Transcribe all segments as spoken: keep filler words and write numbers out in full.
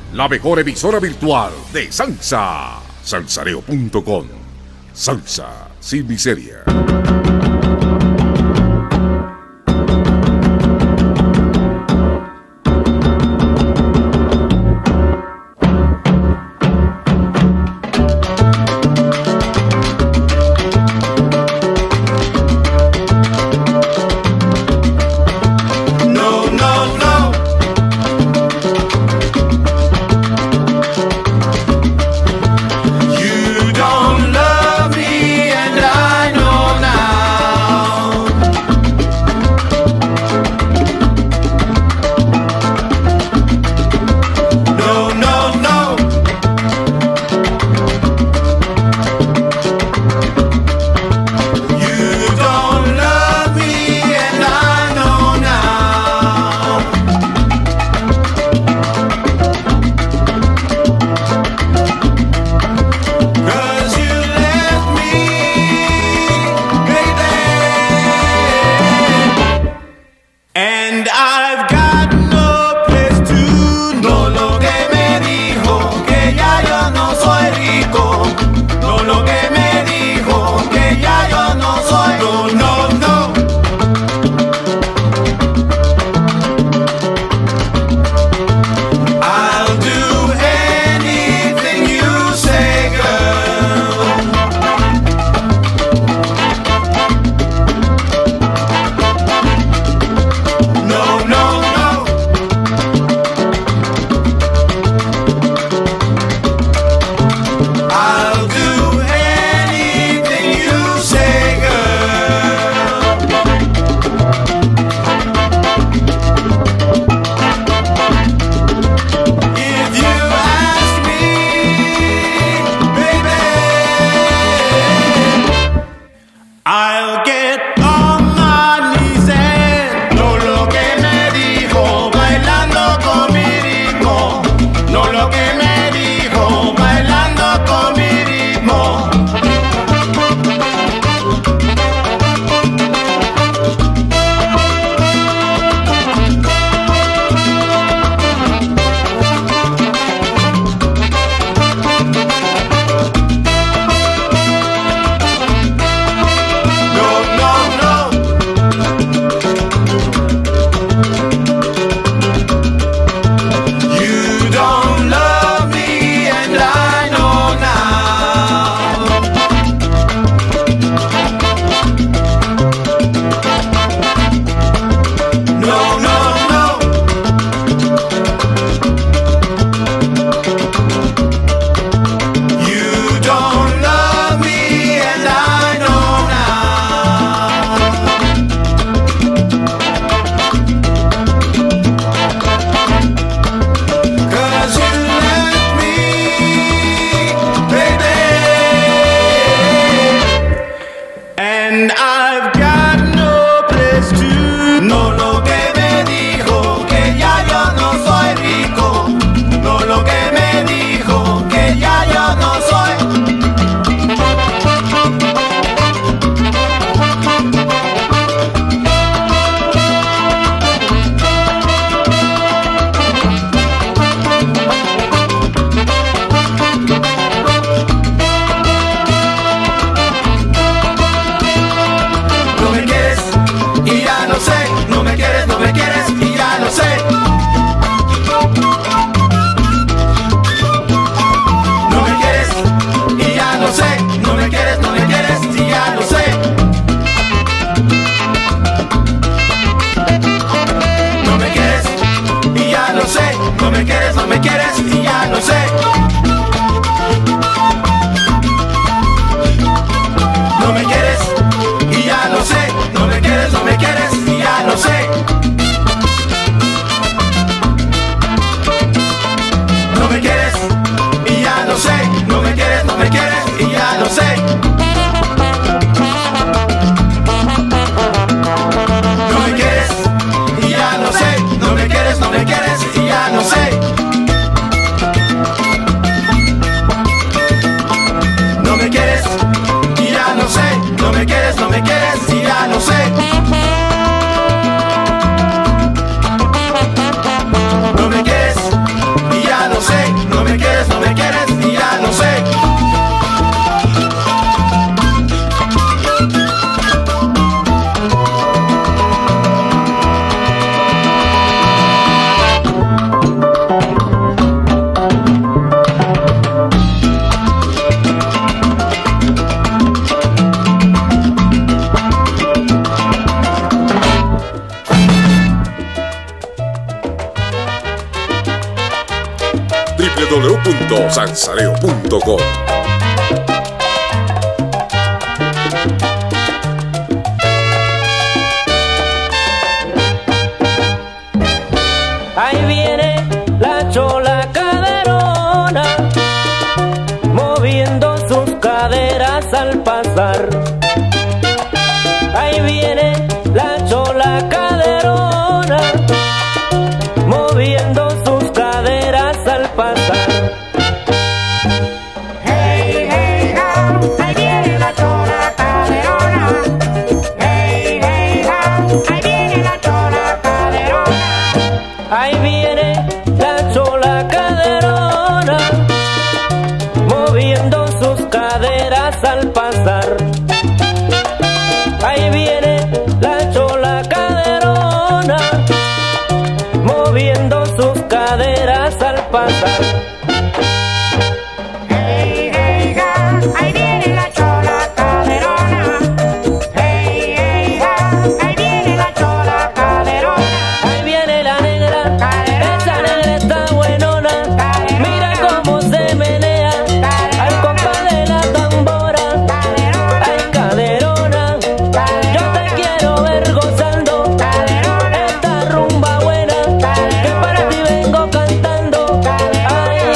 la mejor emisora virtual de salsa. Salsareo punto com. Salsa sin miseria. w w punto salsareo punto com. Ahí viene la chola caderona, moviendo sus caderas al pasar. Ahí viene la chola caderona, moviendo sus caderas al pasar. Hey, hey, ha, ahí viene la chola caderona. Hey, hey, ha, ahí viene la chola caderona. Ahí viene la chola caderona, moviendo sus caderas al pasar. Ahí viene la chola caderona, moviendo sus caderas al pasar. Hey, hey, ha, ahí viene la chola caderona. Hey, hey, ha, ahí viene la chola caderona. Ahí viene la negra, esa negra está buenona. Mira cómo se menea al compás de la tambora. Ay, caderona, yo te quiero ver gozando esta rumba buena que para ti vengo cantando. Ay,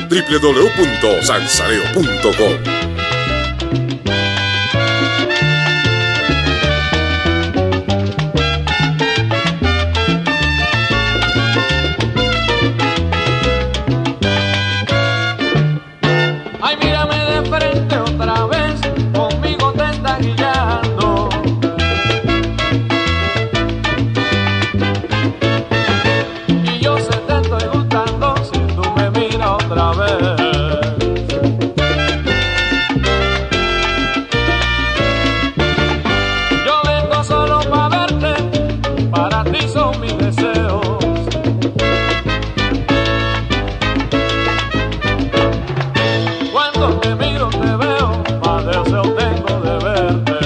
w w w punto salsareo punto com. Ay, mírame de frente otra vez, conmigo te estás guiando. Y yo sé te estoy gustando si tú me miras otra vez. Yo vengo solo para verte, para ti son mis deseos. Cuando te miro te veo, más deseo tengo de verte.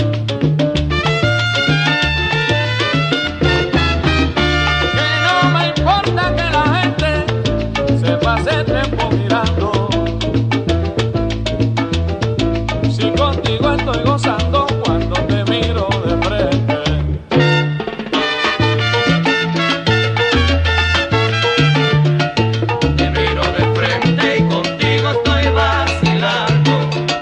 Que no me importa que la gente se pase tiempo mirando. Si contigo estoy gozando cuando te miro de frente. Te miro de frente y contigo estoy vacilando.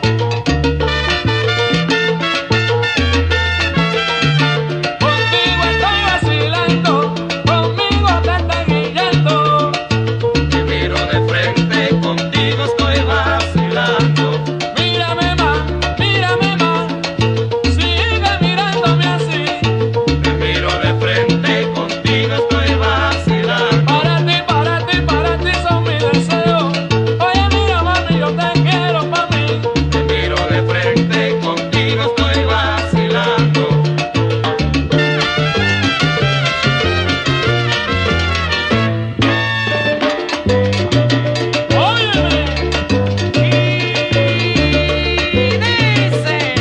Contigo estoy vacilando, conmigo te estoy guiando. Te miro de frente y contigo estoy vacilando. Mírame más, mírame más, sigue mirándome así. Te miro de frente y contigo estoy vacilando. Para ti, para ti, para ti son mis deseos. Oye, mira mami, yo te quiero pa' mí. Te miro de frente y contigo estoy vacilando. Óyeme. Y dice.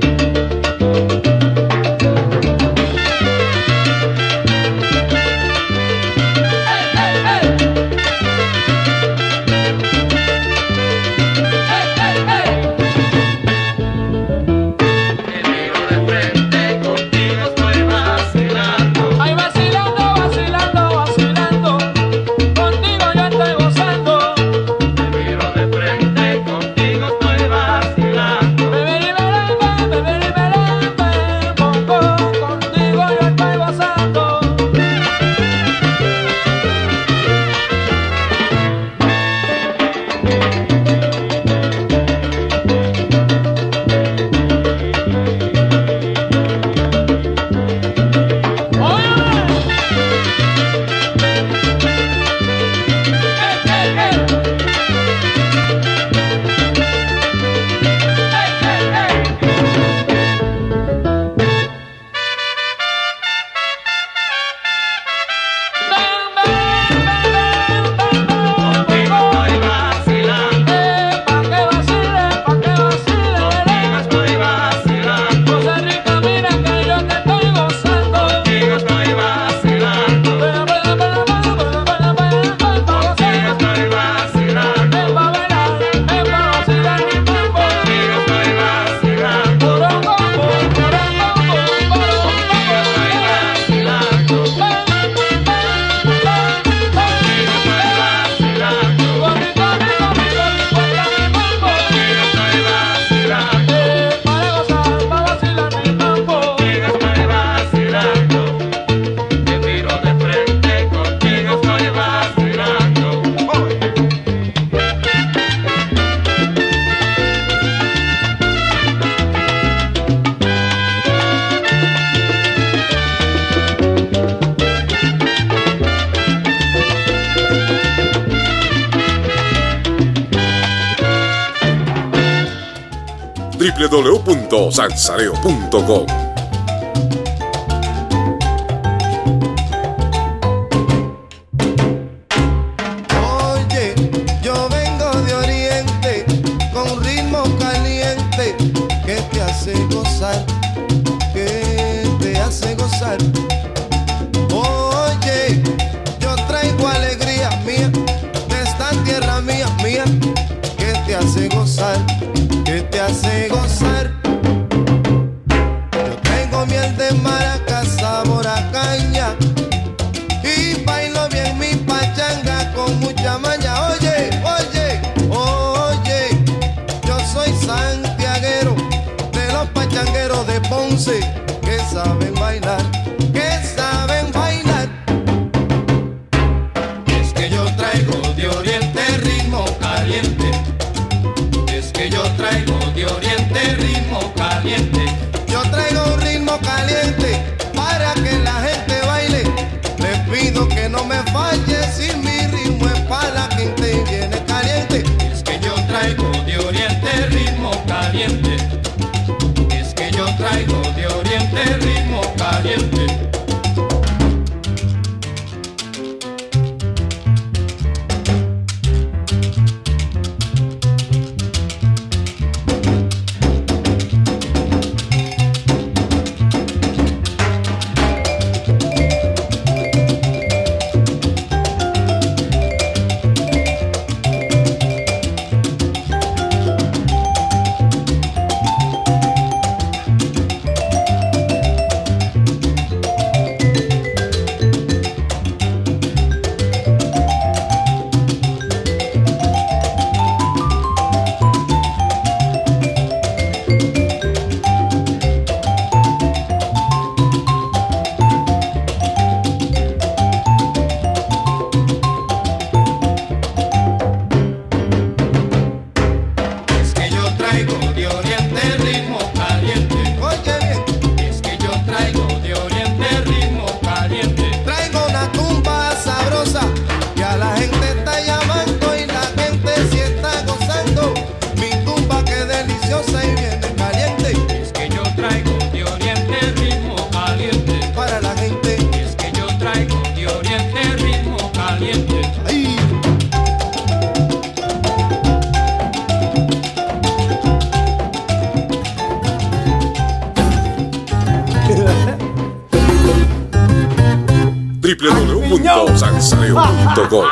Te miro de frente, contigo estoy vacilando. Ay, vacilando, vacilando, vacilando. Contigo yo estoy gozando. Te miro de frente, contigo estoy vacilando. Bebé y merengue, bebé y merengue, bongo, contigo yo estoy gozando. Contigo estoy vacilando. Pa' que vacile, pa' que vacile. Contigo estoy vacilando. Cosa rica, mira que yo te estoy gozando. Contigo estoy vacilando. Contigo estoy vacilando. Es pa' bailar, es pa' vacilar mi mambo. Contigo estoy vacilando. Porongo, porongo, porongo, contigo estoy vacilando. Contigo estoy vacilando. Con mi conmigo, mi conmigo, mi mambo. Contigo estoy vacilando. Para gozar, para vacilar mi mambo. Contigo estoy vacilando. Te miro de frente, contigo estoy vacilando. w w w punto salsareo punto com. Oye, yo vengo de Oriente con un ritmo caliente que te hace gozar, que te hace gozar. Oye, yo traigo alegría mía de esta tierra mía, mía, que te hace gozar, que te hace gozar. Yo tengo miel de maracas, sabor a caña, y bailo bien mi pachanga con mucha maña. Oye, oye. sé que saben bailar, que saben bailar. Es que yo traigo de Oriente ritmo caliente. Es que yo traigo de Oriente ritmo caliente. Yo traigo un ritmo caliente para que la gente baile. Les pido que no me falle si mi ritmo es para la gente y viene caliente. Es que yo traigo de Oriente ritmo caliente. Es que yo traigo de Oriente ritmo caliente. w w w punto salsareo punto com.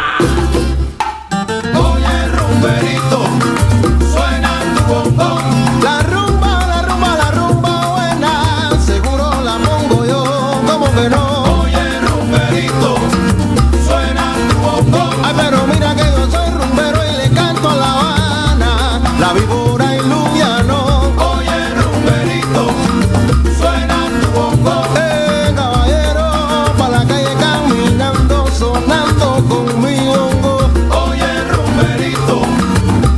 Oye, rumberito, suena tu bombón. La rumba, la rumba, la rumba buena, seguro la pongo yo, ¿cómo que no? Oye, rumberito, suena tu bombón. Ay, pero mira que yo soy rumbero y le canto a La Habana, la víbora y Lumiano. Oye, rumberito, suena tu bombón. Eh, caballero, pa' la calle caminando, sonando con mi bongo. Oye, rumberito,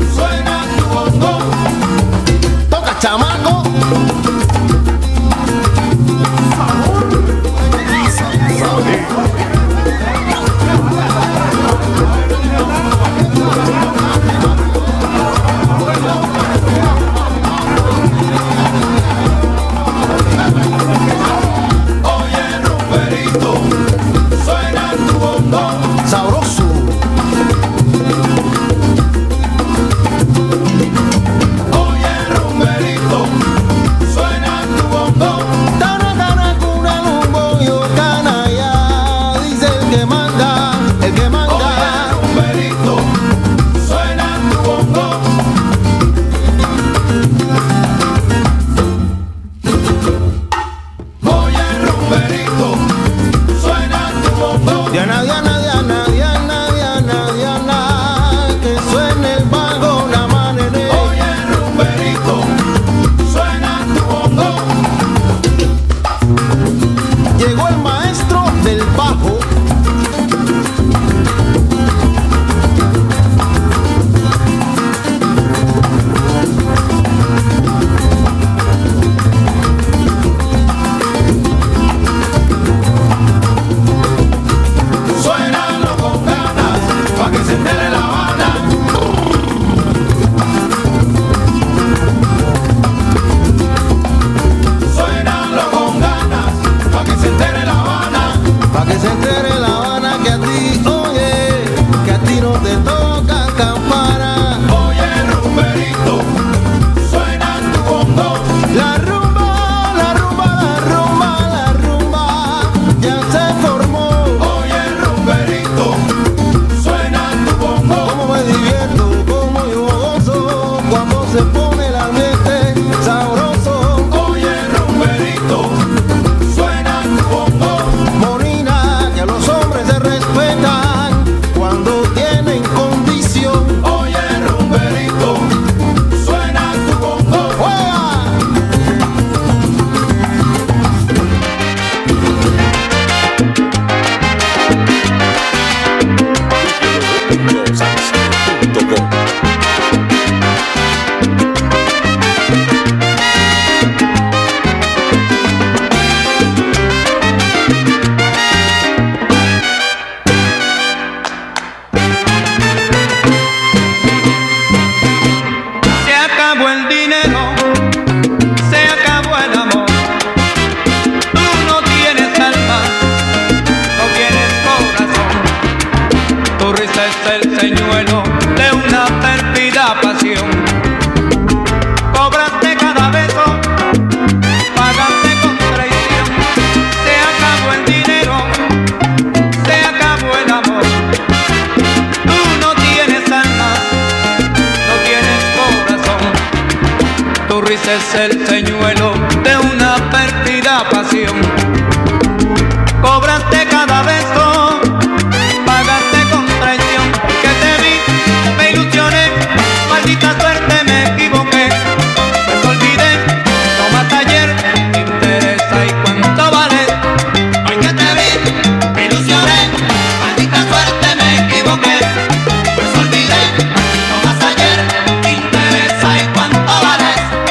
el señuelo de una pérfida pasión. Cobraste cada beso, pagaste con traición. Se acabó el dinero, se acabó el amor. Tú no tienes alma, no tienes corazón. Tu risa es el señuelo de una pérfida pasión. Cobraste cada beso, pagaste con traición. Que te vi, me ilusioné, maldita suerte me equivoqué. Pues olvidé, no más ayer, me interesa y cuánto vale. Hoy que te vi, me ilusioné, maldita suerte me equivoqué. Pues olvidé, no más ayer, me interesa y cuánto vale.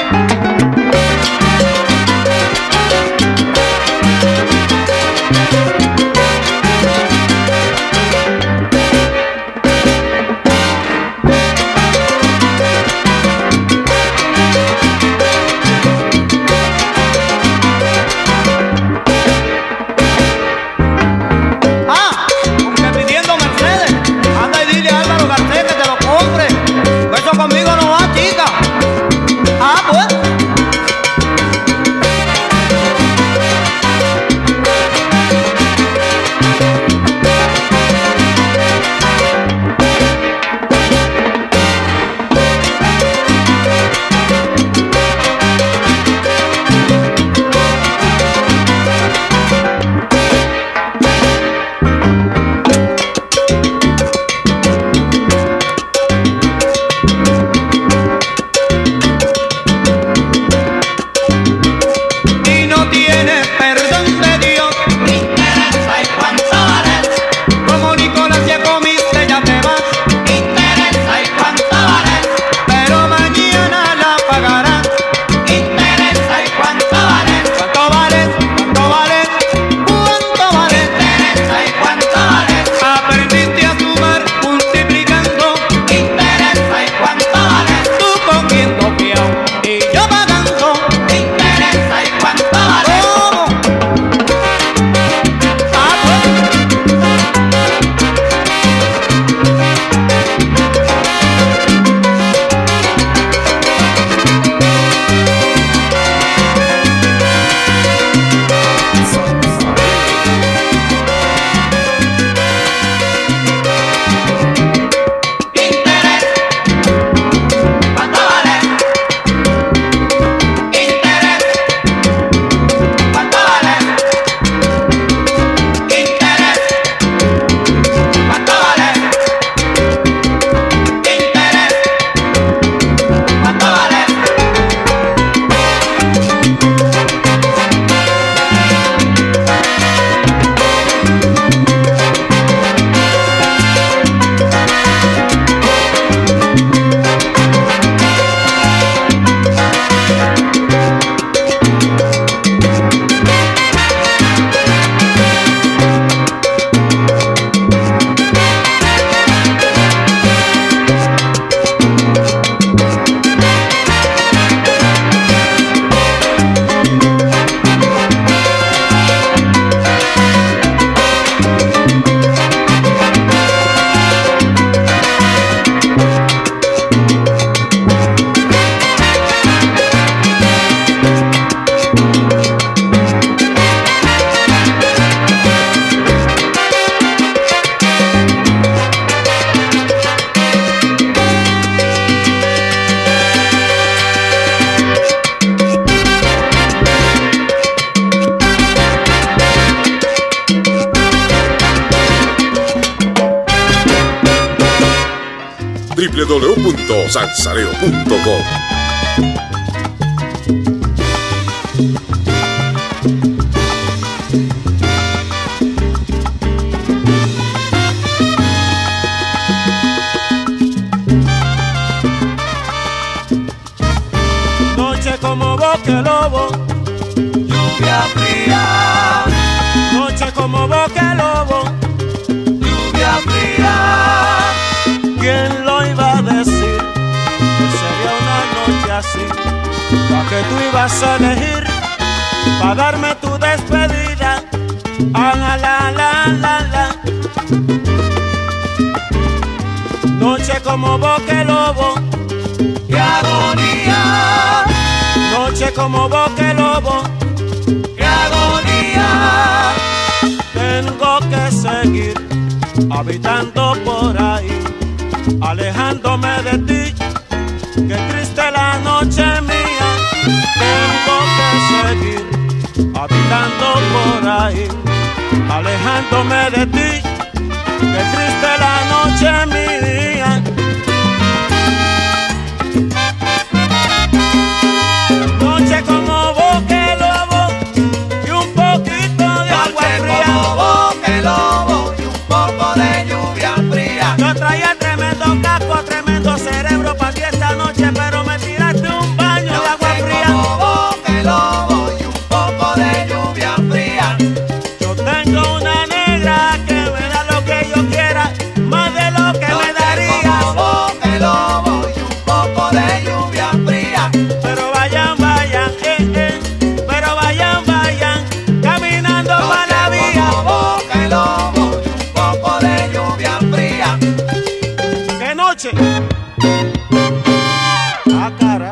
Conmigo no va, chica. Ah, pues. w w w punto salsareo punto com. Noche como boque lobo, lluvia fría. noche como boque lobo, Lluvia fría. ¿quién lo iba a decir? Que sería una noche así, la que tú ibas a elegir, para darme tu despedida. Ah, la, la, la, la, la. Noche como boque lobo, qué agonía, noche como boque lobo, qué agonía. tengo que seguir habitando por ahí, alejándome de ti, que triste la noche mía. Tengo que seguir habitando por ahí, alejándome de ti, que triste la noche mía. Noche como boque lobo y un poquito de agua Noche fría. como boque lobo y un poco de lluvia fría. Yo traía tremendo casco, tremendo cerebro para ti esta noche, pero me tiraste un baño de agua Noche fría. como boque lobo y un poco de lluvia fría. Yo tengo una negra que me da lo que yo quiera, más de lo que me Noche daría. como boque lobo y un poco de lluvia fría. Pero vayan, vayan, eh, eh, pero vayan, vayan, caminando para la Noche vía. como boque lobo y un poco de lluvia fría. ¿Qué noche? Ah, cara.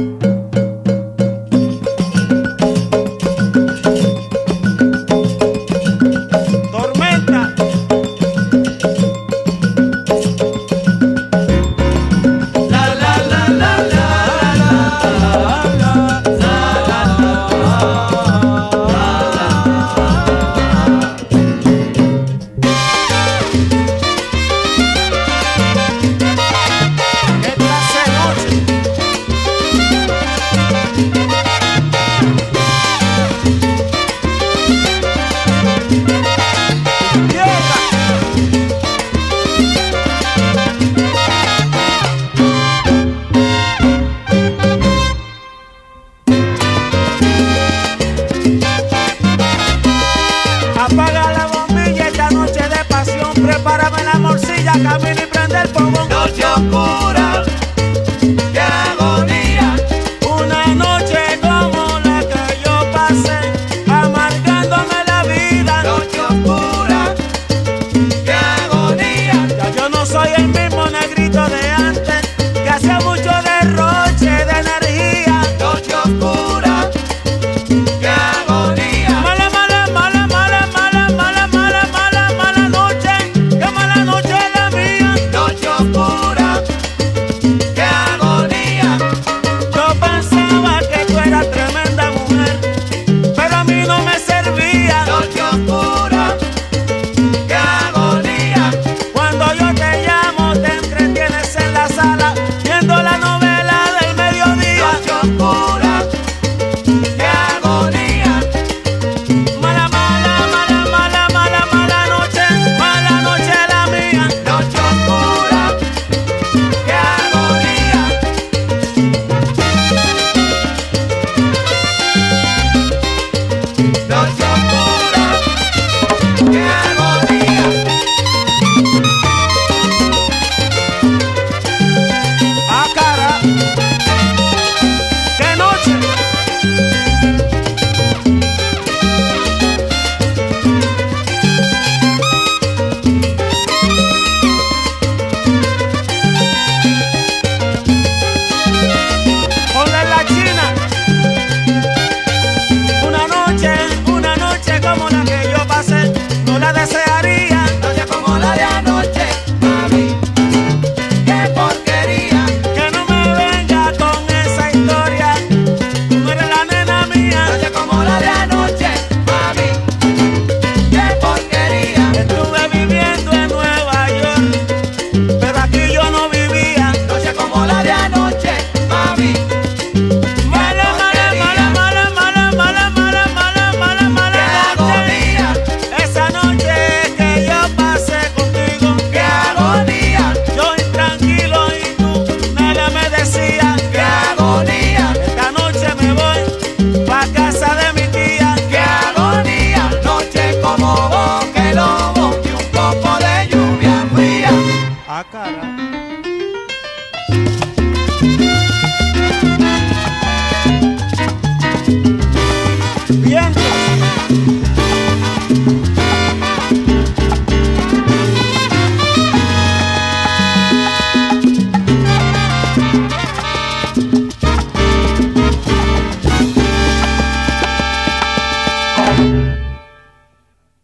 Tormenta. La la la la la ¿Qué clase de noche? Tierra. Apaga la bombilla esta noche de pasión, prepárame la morcilla, camina y prende el fogón. Noche oscura, qué agonía. Una noche como la que yo pasé, amargándome la vida. Noche oscura, qué agonía. Ya yo no soy el